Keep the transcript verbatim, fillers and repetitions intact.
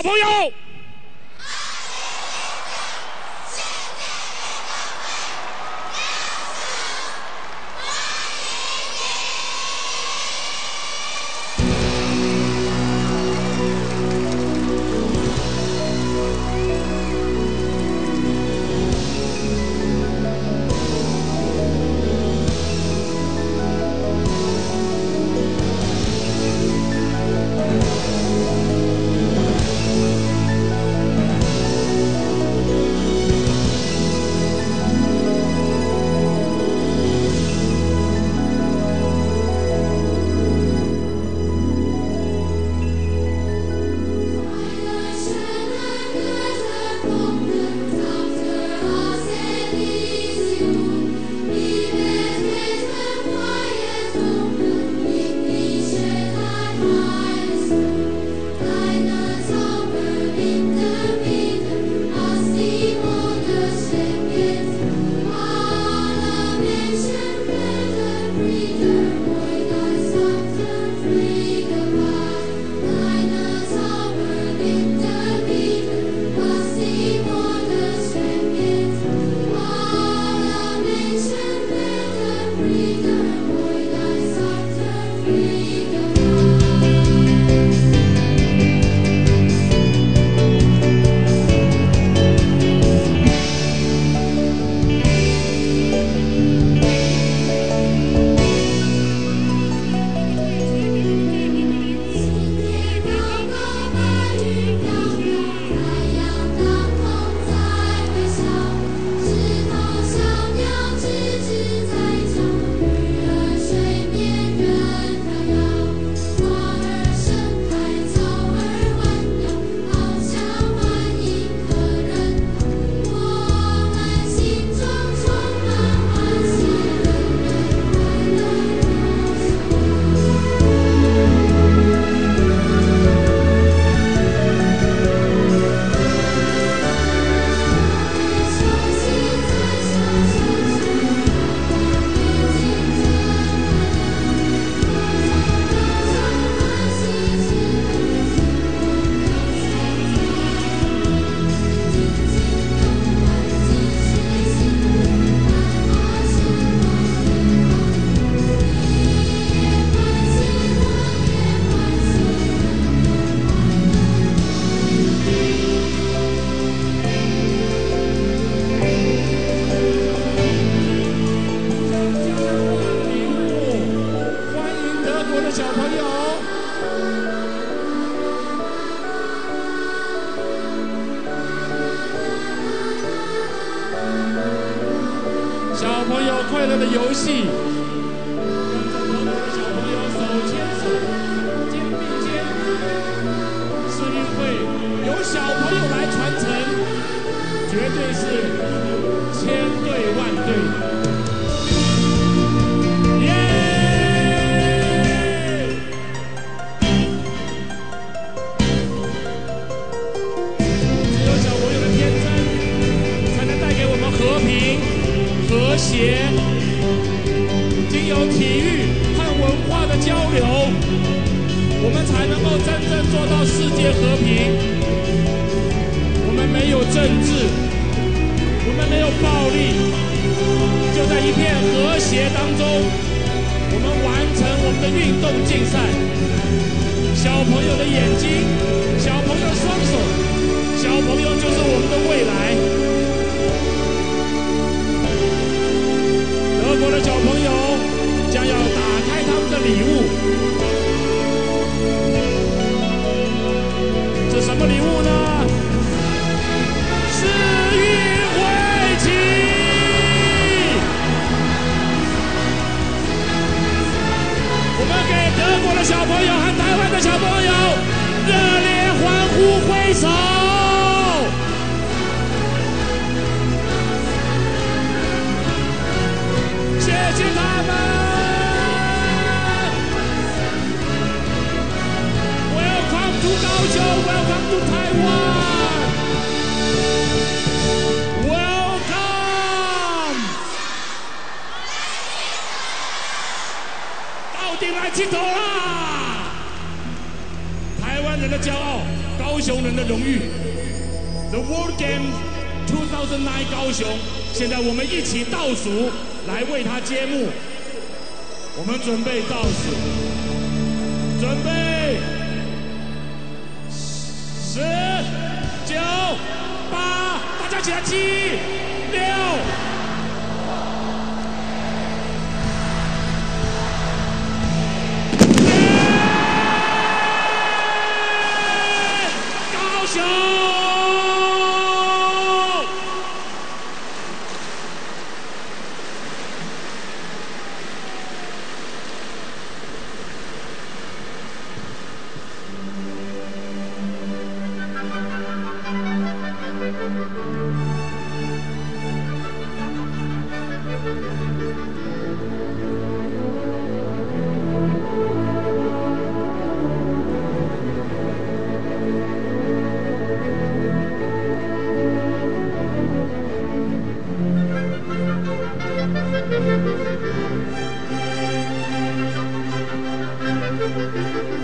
小朋友。小朋友快乐的游戏，跟着小朋友手牵手、肩并肩，是因为由小朋友来传承，绝对是千对万对。耶！只有小朋友的天真，才能带给我们和平。和谐，经由体育和文化的交流，我们才能够真正做到世界和平。我们没有政治，我们没有暴力，就在一片和谐当中，我们完成我们的运动竞赛。小朋友的眼睛，小朋友的双手，小朋友就是我们的未来。德国的小朋友将要打开他们的礼物，这什么礼物呢？世运会旗！我们给德国的小朋友和台湾的小朋友热烈欢呼挥手！谢谢他们 ！Welcome to 高雄 ，Welcome to Taiwan。Welcome。到底来佚佗啦！台湾湾人的骄傲，高雄人的荣誉。The World Games two thousand nine 高雄，现在我们一起倒数来为它揭幕。我们准备倒数，准备，十、九、八，大家起来，七、六。 Thank you.